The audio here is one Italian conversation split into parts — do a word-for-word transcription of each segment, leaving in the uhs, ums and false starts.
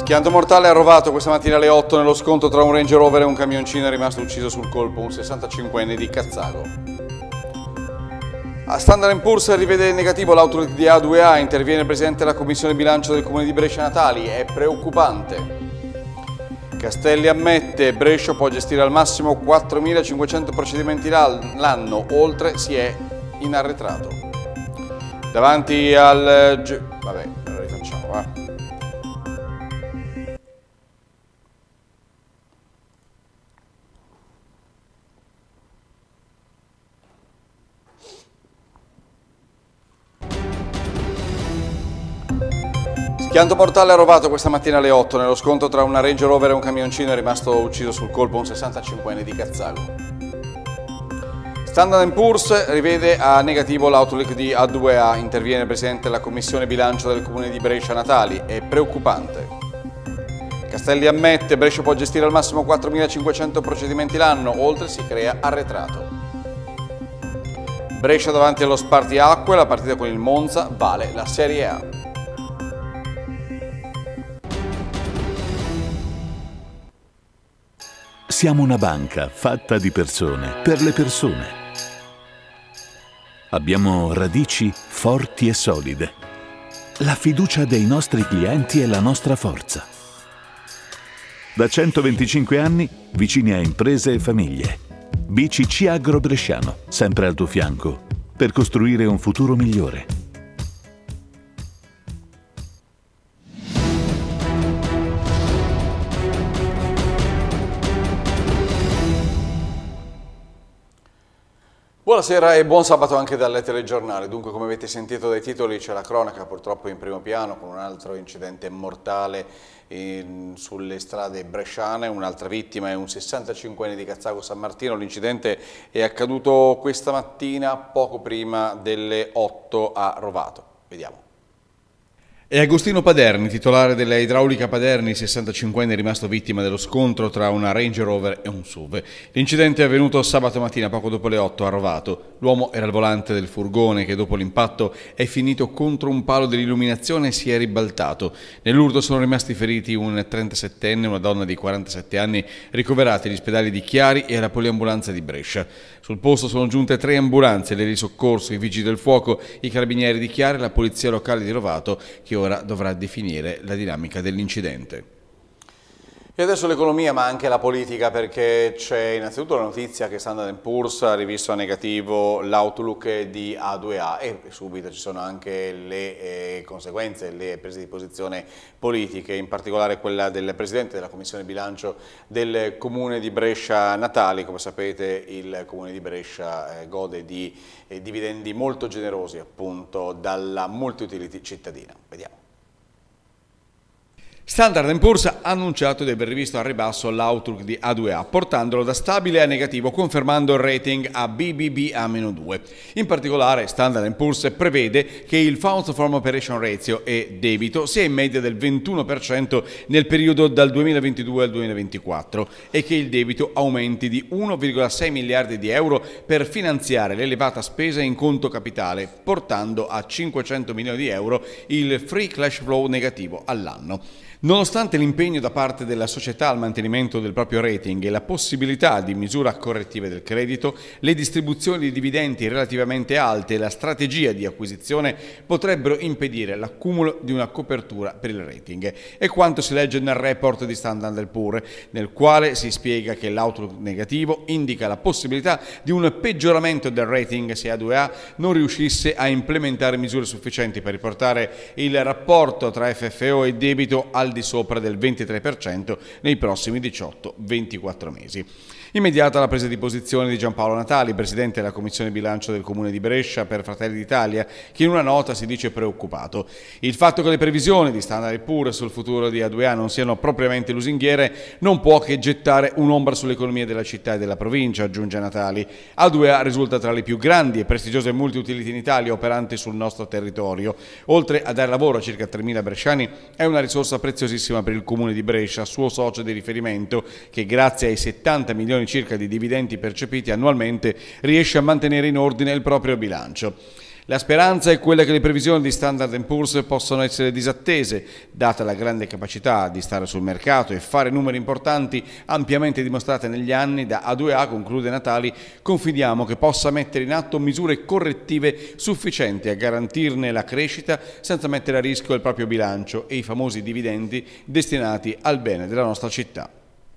Schianto mortale a Rovato questa mattina alle otto nello scontro tra un Range Rover e un camioncino. È rimasto ucciso sul colpo un sessantacinquenne di Cazzago. A Standard and Poor's rivede in negativo l'outlook di A due A, interviene il presidente della commissione bilancio del comune di Brescia Natali, è preoccupante. Castelli ammette, Brescia può gestire al massimo quattromilacinquecento procedimenti l'anno, oltre si è in arretrato. Davanti al... vabbè, lo rifacciamo, va. Schianto mortale a Rovato questa mattina alle otto nello scontro tra una Range Rover e un camioncino. È rimasto ucciso sul colpo un sessantacinquenne di Cazzago. Standard and Poor's rivede a negativo l'outlook di A due A, interviene il presidente della commissione bilancio del comune di Brescia Natali, è preoccupante. Castelli ammette, Brescia può gestire al massimo quattromilacinquecento procedimenti l'anno, oltre si crea arretrato. Brescia davanti allo spartiacque, la partita con il Monza vale la Serie A. Siamo una banca fatta di persone, per le persone. Abbiamo radici forti e solide. La fiducia dei nostri clienti è la nostra forza. Da centoventicinque anni, vicini a imprese e famiglie. B C C Agro Bresciano, sempre al tuo fianco, per costruire un futuro migliore. Buonasera e buon sabato anche dal telegiornale. Dunque, come avete sentito dai titoli, c'è la cronaca purtroppo in primo piano con un altro incidente mortale in, sulle strade bresciane. Un'altra vittima è un sessantacinquenne di Cazzago San Martino. L'incidente è accaduto questa mattina poco prima delle otto a Rovato. Vediamo. È Agostino Paderni, titolare della Idraulica Paderni, sessantacinquenne, rimasto vittima dello scontro tra una Range Rover e un S U V. L'incidente è avvenuto sabato mattina poco dopo le otto a Rovato. L'uomo era al volante del furgone che dopo l'impatto è finito contro un palo dell'illuminazione e si è ribaltato. Nell'urto sono rimasti feriti un trentasettenne e una donna di quarantasette anni, ricoverati agli ospedali di Chiari e alla poliambulanza di Brescia. Sul posto sono giunte tre ambulanze, le di soccorso, i vigili del fuoco, i carabinieri di Chiari e la polizia locale di Rovato, che ora dovrà definire la dinamica dell'incidente. E adesso l'economia, ma anche la politica, perché c'è innanzitutto la notizia che Standard and Poor's ha rivisto a negativo l'outlook di A due A e subito ci sono anche le eh, conseguenze, le prese di posizione politiche, in particolare quella del Presidente della Commissione Bilancio del Comune di Brescia Natali. Come sapete, il Comune di Brescia eh, gode di eh, dividendi molto generosi appunto dalla multi-utility cittadina. Vediamo. Standard and Poor's ha annunciato di aver rivisto al ribasso l'outlook di A due A, portandolo da stabile a negativo, confermando il rating a B B B A meno due. In particolare, Standard and Poor's prevede che il Funds from Operation Ratio e debito sia in media del ventuno per cento nel periodo dal duemilaventidue al duemilaventiquattro e che il debito aumenti di uno virgola sei miliardi di euro per finanziare l'elevata spesa in conto capitale, portando a cinquecento milioni di euro il free cash flow negativo all'anno. Nonostante l'impegno da parte della società al mantenimento del proprio rating e la possibilità di misura correttive del credito, le distribuzioni di dividendi relativamente alte e la strategia di acquisizione potrebbero impedire l'accumulo di una copertura per il rating. È quanto si legge nel report di Standard and Poor's, nel quale si spiega che l'outlook negativo indica la possibilità di un peggioramento del rating se A due A non riuscisse a implementare misure sufficienti per riportare il rapporto tra F F O e debito al di sopra del ventitré per cento nei prossimi diciotto ventiquattro mesi. Immediata la presa di posizione di Giampaolo Natali, presidente della Commissione Bilancio del Comune di Brescia per Fratelli d'Italia, che in una nota si dice preoccupato. Il fatto che le previsioni di Standard and Poor's sul futuro di A due A non siano propriamente lusinghiere non può che gettare un'ombra sull'economia della città e della provincia, aggiunge Natali. A due A risulta tra le più grandi e prestigiose multi-utility in Italia operanti sul nostro territorio. Oltre a dare lavoro a circa tremila bresciani, è una risorsa preziosissima per il Comune di Brescia, suo socio di riferimento, che grazie ai settanta milioni circa di dividendi percepiti annualmente riesce a mantenere in ordine il proprio bilancio. La speranza è quella che le previsioni di Standard and Poor's possano essere disattese, data la grande capacità di stare sul mercato e fare numeri importanti ampiamente dimostrate negli anni da A due A, conclude Natali. Confidiamo che possa mettere in atto misure correttive sufficienti a garantirne la crescita senza mettere a rischio il proprio bilancio e i famosi dividendi destinati al bene della nostra città.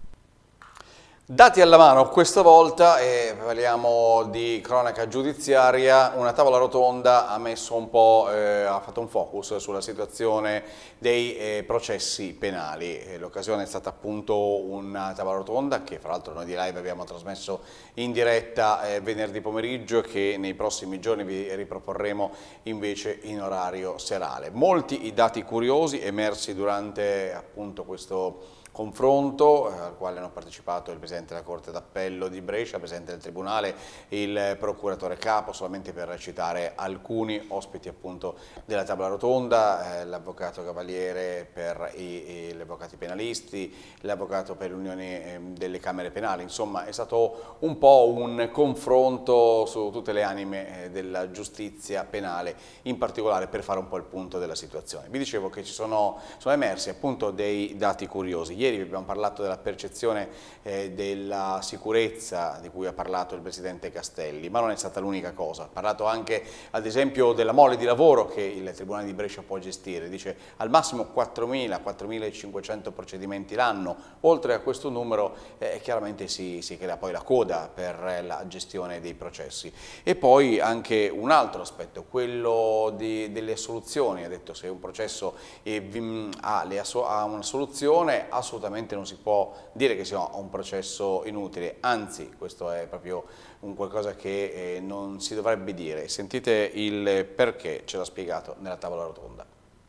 Dati alla mano questa volta, e parliamo di cronaca giudiziaria, una tavola rotonda ha messo un po', eh, ha fatto un focus sulla situazione dei eh, processi penali. L'occasione è stata appunto una tavola rotonda che fra l'altro noi di Live abbiamo trasmesso in diretta eh, venerdì pomeriggio, che nei prossimi giorni vi riproporremo invece in orario serale. Molti i dati curiosi emersi durante appunto questo confronto, eh, al quale hanno partecipato il Presidente della Corte d'Appello di Brescia, il Presidente del Tribunale, il Procuratore Capo, solamente per citare alcuni ospiti appunto della tavola rotonda, eh, l'Avvocato Cavaliere per i, gli avvocati penalisti, l'Avvocato per l'Unione eh, delle Camere Penali. Insomma, è stato un po' un confronto su tutte le anime eh, della giustizia penale, in particolare per fare un po' il punto della situazione. Vi dicevo che ci sono, sono emersi appunto dei dati curiosi. Ieri abbiamo parlato della percezione eh, della sicurezza di cui ha parlato il Presidente Castelli, ma non è stata l'unica cosa. Ha parlato anche ad esempio della mole di lavoro che il Tribunale di Brescia può gestire. Dice al massimo quattromila quattromilacinquecento procedimenti l'anno. Oltre a questo numero eh, chiaramente si, si crea poi la coda per la gestione dei processi. E poi anche un altro aspetto, quello di, delle assoluzioni. Ha detto se un processo eh, ha, le, ha una soluzione, assolutamente assolutamente non si può dire che sia un processo inutile, anzi questo è proprio un qualcosa che eh, non si dovrebbe dire. Sentite il perché, ce l'ha spiegato nella tavola rotonda.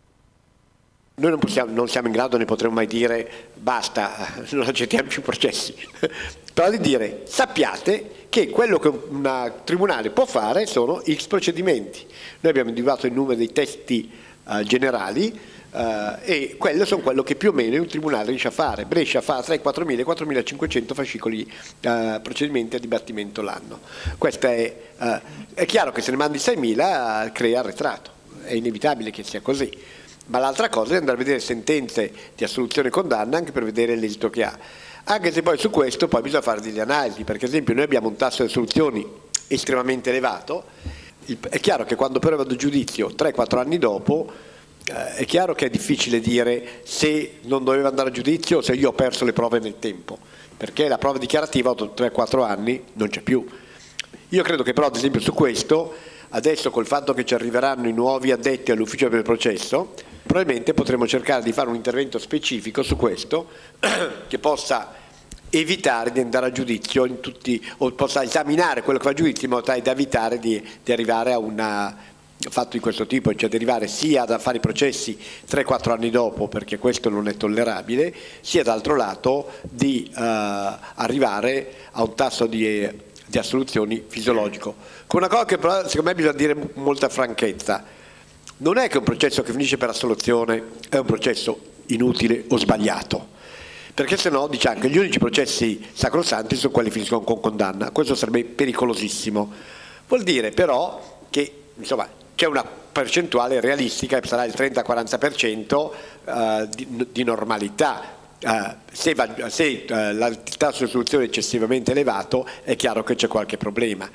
Noi non, possiamo, non siamo in grado, ne potremmo mai dire basta, non accettiamo più processi, però di dire sappiate che quello che un tribunale può fare sono X procedimenti. Noi abbiamo individuato il numero dei testi uh, generali, Uh, e quello sono quello che più o meno un tribunale riesce a fare. Brescia fa tra i quattromila e i quattromilacinquecento fascicoli uh, procedimenti a dibattimento l'anno. Questo è, uh, è chiaro che se ne mandi seimila uh, crea arretrato, è inevitabile che sia così, ma l'altra cosa è andare a vedere sentenze di assoluzione e condanna anche per vedere l'esito che ha, anche se poi su questo poi bisogna fare delle analisi, perché ad esempio noi abbiamo un tasso di assoluzioni estremamente elevato. Il, è chiaro che quando però vado a giudizio tre quattro anni dopo, è chiaro che è difficile dire se non doveva andare a giudizio o se io ho perso le prove nel tempo, perché la prova dichiarativa dopo tre quattro anni non c'è più. Io credo che però ad esempio su questo, adesso col fatto che ci arriveranno i nuovi addetti all'ufficio per il processo, probabilmente potremo cercare di fare un intervento specifico su questo che possa evitare di andare a giudizio in tutti, o possa esaminare quello che fa a giudizio in modo tale da evitare di, di arrivare a una fatto di questo tipo, cioè derivare sia da fare i processi tre quattro anni dopo, perché questo non è tollerabile, sia d'altro lato di uh, arrivare a un tasso di, di assoluzioni fisiologico. Con una cosa che però secondo me bisogna dire con molta franchezza: non è che un processo che finisce per assoluzione è un processo inutile o sbagliato, perché se no diciamo che gli unici processi sacrosanti sono quelli che finiscono con condanna. Questo sarebbe pericolosissimo. Vuol dire però che insomma c'è una percentuale realistica, sarà il trenta quaranta per cento uh, di, di normalità. Uh, se va, se uh, la, il tasso di assoluzione è eccessivamente elevato, è chiaro che c'è qualche problema.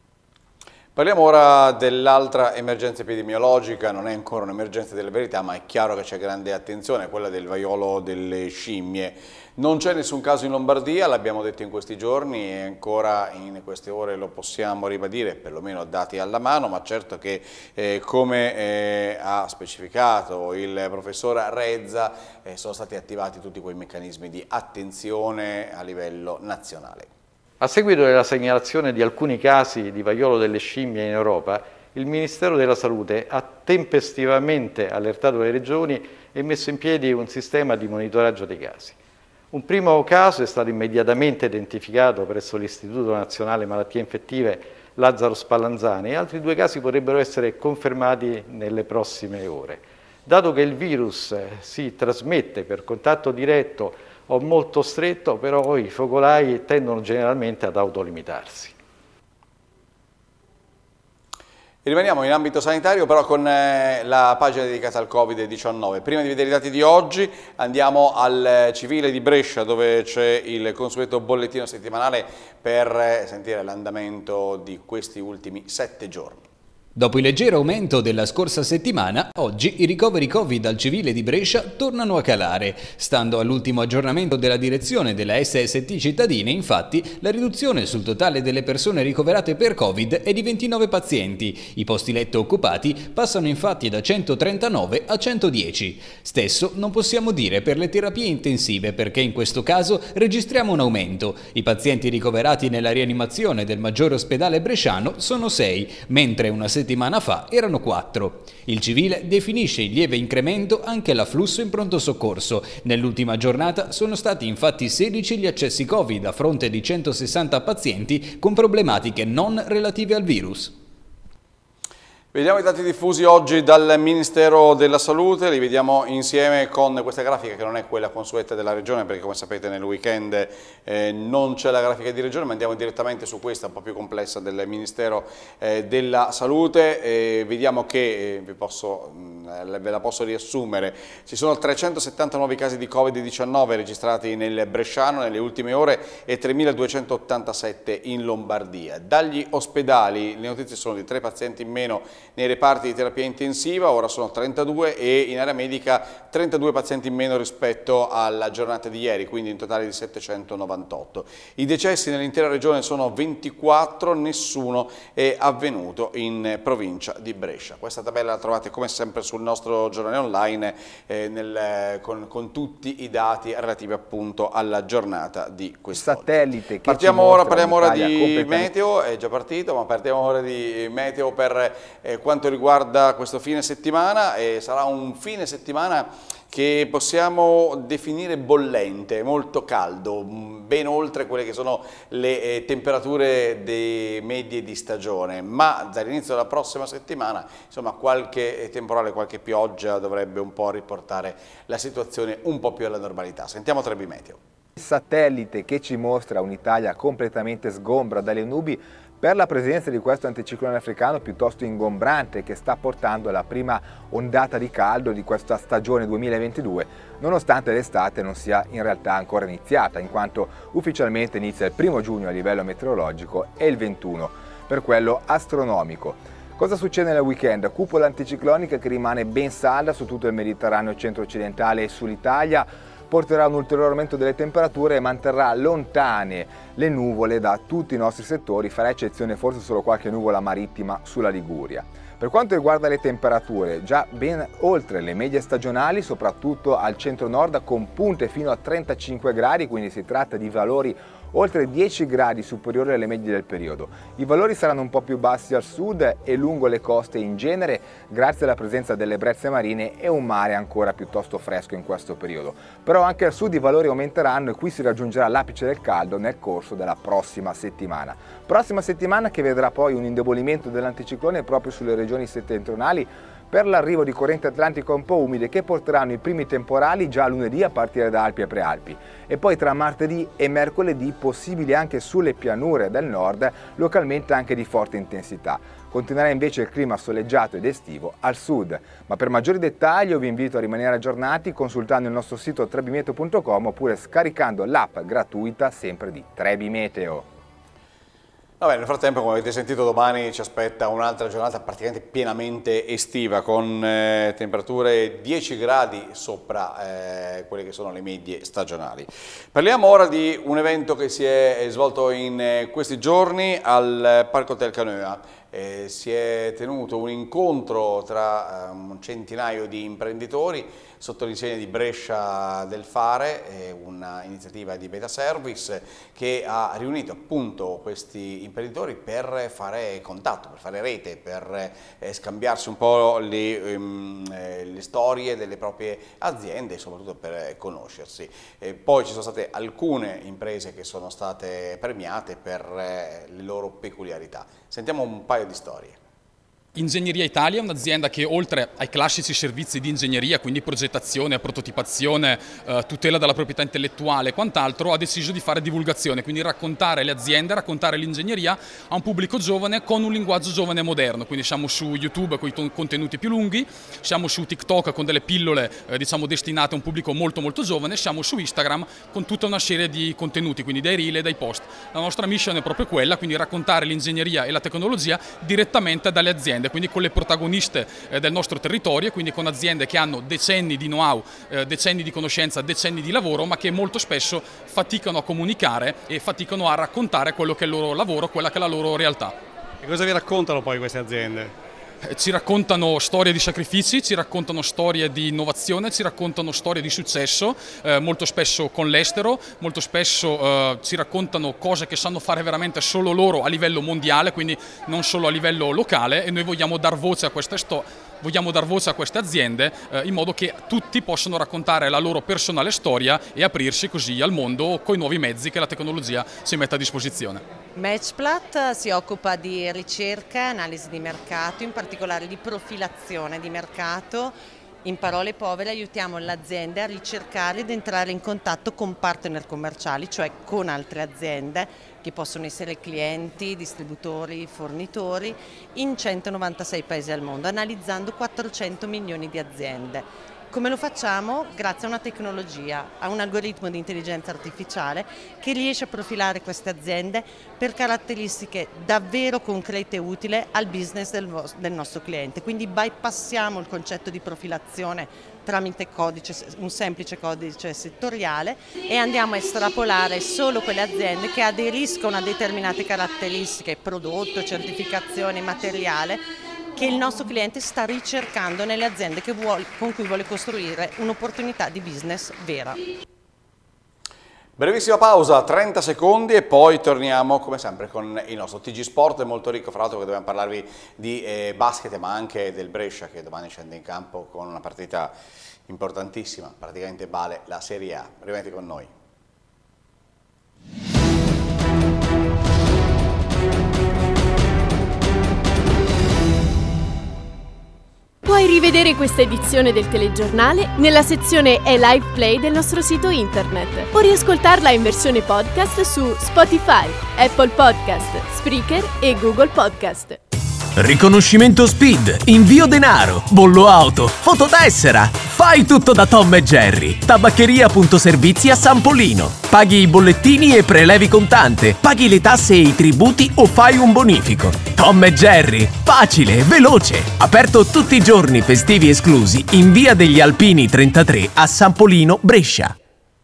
Parliamo ora dell'altra emergenza epidemiologica. Non è ancora un'emergenza della verità, ma è chiaro che c'è grande attenzione, quella del vaiolo delle scimmie. Non c'è nessun caso in Lombardia, l'abbiamo detto in questi giorni e ancora in queste ore lo possiamo ribadire, perlomeno dati alla mano, ma certo che eh, come eh, ha specificato il professor Rezza eh, sono stati attivati tutti quei meccanismi di attenzione a livello nazionale. A seguito della segnalazione di alcuni casi di vaiolo delle scimmie in Europa, il Ministero della Salute ha tempestivamente allertato le regioni e messo in piedi un sistema di monitoraggio dei casi. Un primo caso è stato immediatamente identificato presso l'Istituto Nazionale Malattie Infettive Lazzaro Spallanzani e altri due casi potrebbero essere confermati nelle prossime ore. Dato che il virus si trasmette per contatto diretto o molto stretto, però i focolai tendono generalmente ad autolimitarsi. Rimaniamo in ambito sanitario però con eh, la pagina dedicata al Covid diciannove. Prima di vedere i dati di oggi andiamo al Civile di Brescia, dove c'è il consueto bollettino settimanale per eh, sentire l'andamento di questi ultimi sette giorni. Dopo il leggero aumento della scorsa settimana, oggi i ricoveri Covid al Civile di Brescia tornano a calare. Stando all'ultimo aggiornamento della direzione della S S T Cittadine, infatti, la riduzione sul totale delle persone ricoverate per Covid è di ventinove pazienti. I posti letto occupati passano infatti da centotrentanove a centodieci. Stesso non possiamo dire per le terapie intensive, perché in questo caso registriamo un aumento. I pazienti ricoverati nella rianimazione del maggiore ospedale bresciano sono sei, mentre una settimana settimana fa erano quattro. Il Civile definisce il lieve incremento anche l'afflusso in pronto soccorso. Nell'ultima giornata sono stati infatti sedici gli accessi Covid a fronte di centosessanta pazienti con problematiche non relative al virus. Vediamo i dati diffusi oggi dal Ministero della Salute, li vediamo insieme con questa grafica che non è quella consueta della Regione, perché come sapete nel weekend eh, non c'è la grafica di Regione, ma andiamo direttamente su questa un po' più complessa del Ministero eh, della Salute. Eh, vediamo che, eh, vi posso, mh, ve la posso riassumere, ci sono trecentosettanta nuovi casi di Covid diciannove registrati nel Bresciano nelle ultime ore e tremiladuecentottantasette in Lombardia. Dagli ospedali le notizie sono di tre pazienti in meno nei reparti di terapia intensiva, ora sono trentadue, e in area medica trentadue pazienti in meno rispetto alla giornata di ieri, quindi in totale di settecentonovantotto. I decessi nell'intera regione sono ventiquattro, nessuno è avvenuto in provincia di Brescia. Questa tabella la trovate come sempre sul nostro giornale online eh, nel, con, con tutti i dati relativi appunto alla giornata di quest'oggi. Satellite che partiamo ora, parliamo ora di meteo, è già partito, ma partiamo ora di meteo per eh, quanto riguarda questo fine settimana. E sarà un fine settimana che possiamo definire bollente, molto caldo, ben oltre quelle che sono le eh, temperature dei medie di stagione, ma dall'inizio della prossima settimana insomma qualche temporale, qualche pioggia dovrebbe un po' riportare la situazione un po' più alla normalità. Sentiamo Trebi Meteo. Satellite che ci mostra un'Italia completamente sgombra dalle nubi per la presenza di questo anticiclone africano piuttosto ingombrante che sta portando la prima ondata di caldo di questa stagione duemilaventidue, nonostante l'estate non sia in realtà ancora iniziata, in quanto ufficialmente inizia il primo giugno a livello meteorologico e il ventuno per quello astronomico. Cosa succede nel weekend? Cupola anticiclonica che rimane ben salda su tutto il Mediterraneo centro-occidentale e sull'Italia, porterà un ulteriore aumento delle temperature e manterrà lontane le nuvole da tutti i nostri settori, farà eccezione forse solo qualche nuvola marittima sulla Liguria. Per quanto riguarda le temperature, già ben oltre le medie stagionali, soprattutto al centro-nord, con punte fino a trentacinque gradi, quindi si tratta di valori oltre dieci gradi superiori alle medie del periodo. I valori saranno un po' più bassi al sud e lungo le coste in genere, grazie alla presenza delle brezze marine e un mare ancora piuttosto fresco in questo periodo. Però anche al sud i valori aumenteranno e qui si raggiungerà l'apice del caldo nel corso della prossima settimana. Prossima settimana che vedrà poi un indebolimento dell'anticiclone proprio sulle regioni settentrionali, per l'arrivo di correnti atlantiche un po' umide che porteranno i primi temporali già lunedì a partire da Alpi e Prealpi, e poi tra martedì e mercoledì possibili anche sulle pianure del nord, localmente anche di forte intensità. Continuerà invece il clima soleggiato ed estivo al sud, ma per maggiori dettagli vi invito a rimanere aggiornati consultando il nostro sito trebimeteo punto com oppure scaricando l'app gratuita sempre di Trebi Meteo. Vabbè, nel frattempo, come avete sentito, domani ci aspetta un'altra giornata praticamente pienamente estiva, con eh, temperature dieci gradi sopra eh, quelle che sono le medie stagionali. Parliamo ora di un evento che si è svolto in eh, questi giorni al Parco Hotel Canoa. Eh, si è tenuto un incontro tra eh, un centinaio di imprenditori sotto l'insegna di Brescia del Fare, eh, un'iniziativa di Beta Service che ha riunito appunto questi imprenditori per fare contatto, per fare rete, per eh, scambiarsi un po' le, ehm, eh, le storie delle proprie aziende e soprattutto per eh, conoscersi. Eh, poi ci sono state alcune imprese che sono state premiate per eh, le loro peculiarità. Sentiamo un paio di storie. Ingegneria Italia è un'azienda che oltre ai classici servizi di ingegneria, quindi progettazione, prototipazione, eh, tutela della proprietà intellettuale e quant'altro, ha deciso di fare divulgazione, quindi raccontare le aziende, raccontare l'ingegneria a un pubblico giovane con un linguaggio giovane e moderno. Quindi siamo su YouTube con i contenuti più lunghi, siamo su TikTok con delle pillole eh, diciamo destinate a un pubblico molto molto giovane, siamo su Instagram con tutta una serie di contenuti, quindi dai reel e dai post. La nostra mission è proprio quella, quindi raccontare l'ingegneria e la tecnologia direttamente dalle aziende, quindi con le protagoniste eh, del nostro territorio, quindi con aziende che hanno decenni di know-how, eh, decenni di conoscenza, decenni di lavoro, ma che molto spesso faticano a comunicare e faticano a raccontare quello che è il loro lavoro, quella che è la loro realtà. E cosa vi raccontano poi queste aziende? Ci raccontano storie di sacrifici, ci raccontano storie di innovazione, ci raccontano storie di successo, eh, molto spesso con l'estero, molto spesso eh, ci raccontano cose che sanno fare veramente solo loro a livello mondiale, quindi non solo a livello locale, e noi vogliamo dar voce a queste storie. Vogliamo dar voce a queste aziende eh, in modo che tutti possano raccontare la loro personale storia e aprirsi così al mondo con i nuovi mezzi che la tecnologia ci mette a disposizione. Matchplat si occupa di ricerca e analisi di mercato, in particolare di profilazione di mercato. In parole povere aiutiamo le aziende a ricercare ed entrare in contatto con partner commerciali, cioè con altre aziende che possono essere clienti, distributori, fornitori, in centonovantasei paesi al mondo, analizzando quattrocento milioni di aziende. Come lo facciamo? Grazie a una tecnologia, a un algoritmo di intelligenza artificiale che riesce a profilare queste aziende per caratteristiche davvero concrete e utili al business del, del nostro cliente. Quindi bypassiamo il concetto di profilazione tramite codice, un semplice codice settoriale, e andiamo a estrapolare solo quelle aziende che aderiscono a determinate caratteristiche, prodotto, certificazione, materiale, che il nostro cliente sta ricercando nelle aziende che vuole, con cui vuole costruire un'opportunità di business vera. Brevissima pausa, trenta secondi, e poi torniamo come sempre con il nostro T G Sport, è molto ricco, fra l'altro, che dobbiamo parlarvi di eh, basket, ma anche del Brescia che domani scende in campo con una partita importantissima, praticamente vale la Serie A. Rimanete con noi. Puoi rivedere questa edizione del telegiornale nella sezione E Live Play del nostro sito internet o riascoltarla in versione podcast su Spotify, Apple Podcast, Spreaker e Google Podcast. Riconoscimento Speed, invio denaro, bollo auto, fototessera. Fai tutto da Tom e Jerry. Tabaccheria Punto Servizi a San Polino. Paghi i bollettini e prelevi contante. Paghi le tasse e i tributi o fai un bonifico. Tom e Jerry, facile, veloce. Aperto tutti i giorni festivi esclusi in via degli Alpini trentatré a San Polino, Brescia.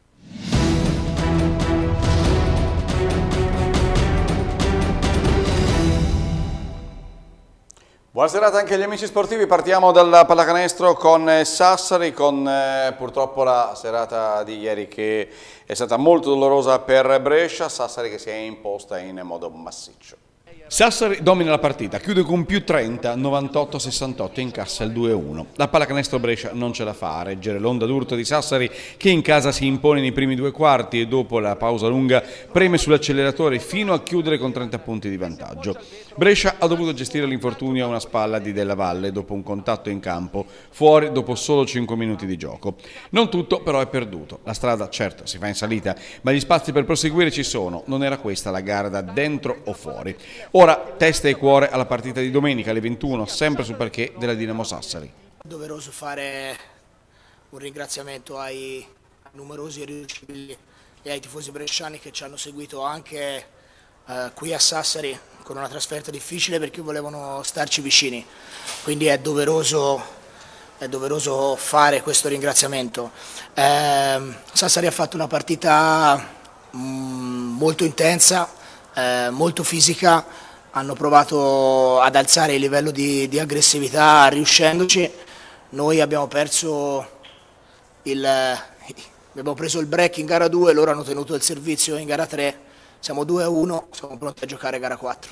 Buona serata anche agli amici sportivi, partiamo dal pallacanestro con Sassari, con eh, purtroppo la serata di ieri che è stata molto dolorosa per Brescia, Sassari che si è imposta in modo massiccio. Sassari domina la partita, chiude con più trenta, novantotto a sessantotto, incassa il due a uno. La pallacanestro Brescia non ce la fa a reggere l'onda d'urto di Sassari, che in casa si impone nei primi due quarti e dopo la pausa lunga preme sull'acceleratore fino a chiudere con trenta punti di vantaggio. Brescia ha dovuto gestire l'infortunio a una spalla di Della Valle dopo un contatto in campo, fuori dopo solo cinque minuti di gioco. Non tutto però è perduto, la strada certo si fa in salita, ma gli spazi per proseguire ci sono, non era questa la gara da dentro o fuori. Ora testa e cuore alla partita di domenica alle ventuno, sempre sul parquet della Dinamo Sassari. Doveroso fare un ringraziamento ai numerosi irriducibili e ai tifosi bresciani che ci hanno seguito anche eh, qui a Sassari con una trasferta difficile, perché volevano starci vicini, quindi è doveroso, è doveroso fare questo ringraziamento. Eh, Sassari ha fatto una partita mh, molto intensa, eh, molto fisica, hanno provato ad alzare il livello di, di aggressività riuscendoci. Noi abbiamo perso il, abbiamo preso il break in gara due, loro hanno tenuto il servizio in gara tre, siamo due a uno, siamo pronti a giocare gara quattro.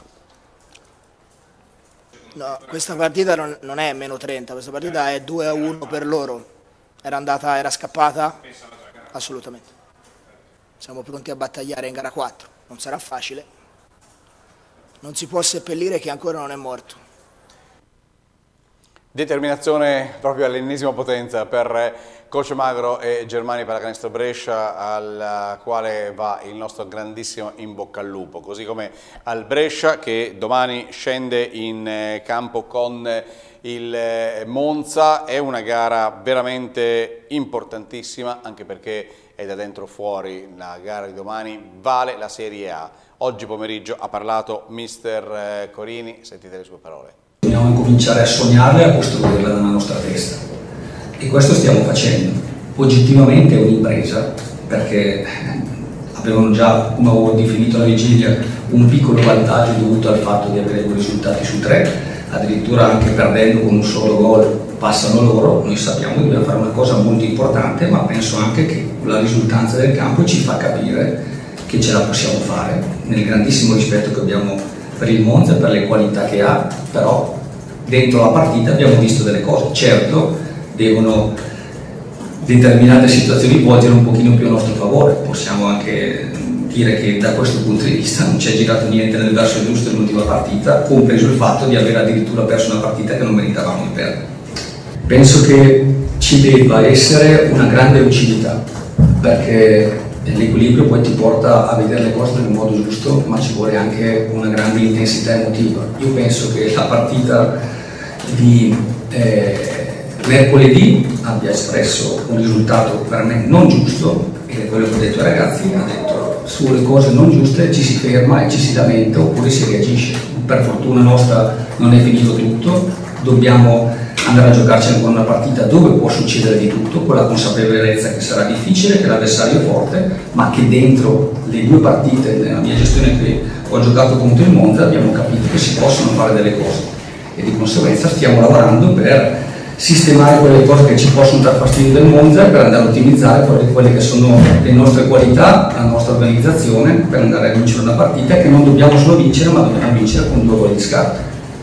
No, questa partita non, non è meno trenta, questa partita è due a uno per loro, era andata, era scappata? Assolutamente. Siamo pronti a battagliare in gara quattro, non sarà facile. Non si può seppellire chi ancora non è morto. Determinazione proprio all'ennesima potenza per Coach Magro e Germani Pallacanestro Brescia, al quale va il nostro grandissimo in bocca al lupo, così come al Brescia che domani scende in campo con il Monza. È una gara veramente importantissima, anche perché è da dentro fuori. La gara di domani vale la Serie A. Oggi pomeriggio ha parlato mister Corini, sentite le sue parole. Dobbiamo cominciare a sognarla e a costruirla nella nostra testa, e questo stiamo facendo. Oggettivamente è un'impresa, perché avevano già, come avevo definito la vigilia, un piccolo vantaggio dovuto al fatto di avere due risultati su tre, addirittura anche perdendo con un solo gol passano loro. Noi sappiamo che dobbiamo fare una cosa molto importante, ma penso anche che la risultanza del campo ci fa capire che ce la possiamo fare, nel grandissimo rispetto che abbiamo per il Monza, per le qualità che ha. Però dentro la partita abbiamo visto delle cose. Certo, devono determinate situazioni volgere un pochino più a nostro favore. Possiamo anche dire che da questo punto di vista non ci è girato niente nel verso giusto nell'ultima partita, compreso il fatto di aver addirittura perso una partita che non meritavamo di perdere. Penso che ci debba essere una grande lucidità, perché l'equilibrio poi ti porta a vedere le cose nel modo giusto, ma ci vuole anche una grande intensità emotiva. Io penso che la partita di eh, mercoledì abbia espresso un risultato per me non giusto, ed è quello che ho detto ai ragazzi. Ha detto: sulle cose non giuste ci si ferma e ci si lamenta, oppure si reagisce. Per fortuna nostra non è finito tutto, dobbiamo andare a giocarci ancora una partita dove può succedere di tutto, con la consapevolezza che sarà difficile, che l'avversario è forte, ma che dentro le due partite nella mia gestione che ho giocato contro il Monza abbiamo capito che si possono fare delle cose, e di conseguenza stiamo lavorando per sistemare quelle cose che ci possono dar fastidio del Monza, per andare a ottimizzare quelle, quelle che sono le nostre qualità, la nostra organizzazione, per andare a vincere una partita che non dobbiamo solo vincere, ma dobbiamo vincere con due gol di scarto.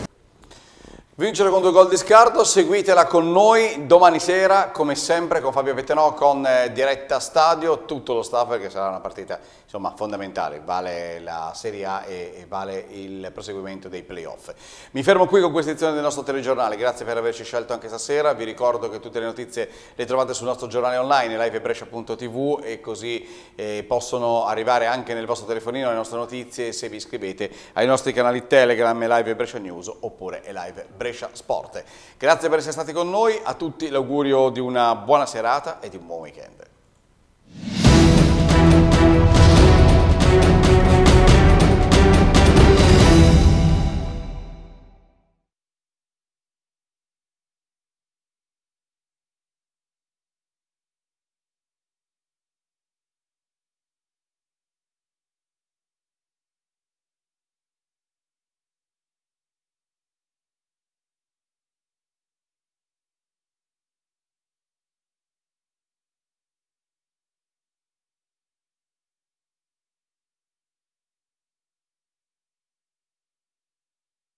Vincere con due gol di scarto, seguitela con noi domani sera, come sempre con Fabio Pettenò, con eh, diretta stadio, tutto lo staff, perché sarà una partita insomma fondamentale, vale la Serie A e, e vale il proseguimento dei playoff. Mi fermo qui con questa edizione del nostro telegiornale, grazie per averci scelto anche stasera. Vi ricordo che tutte le notizie le trovate sul nostro giornale online live brescia punto tv, e così eh, possono arrivare anche nel vostro telefonino le nostre notizie se vi iscrivete ai nostri canali Telegram Live Brescia News oppure Live Brescia Sport. Grazie per essere stati con noi, a tutti l'augurio di una buona serata e di un buon weekend.